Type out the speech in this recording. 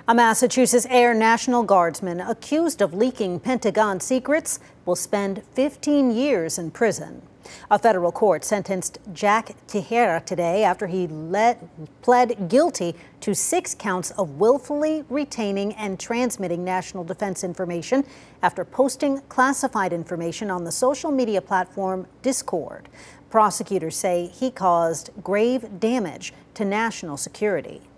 A Massachusetts Air National Guardsman accused of leaking Pentagon secrets will spend 15 years in prison. A federal court sentenced Jack Teixeira today after he pled guilty to 6 counts of willfully retaining and transmitting national defense information after posting classified information on the social media platform Discord. Prosecutors say he caused grave damage to national security.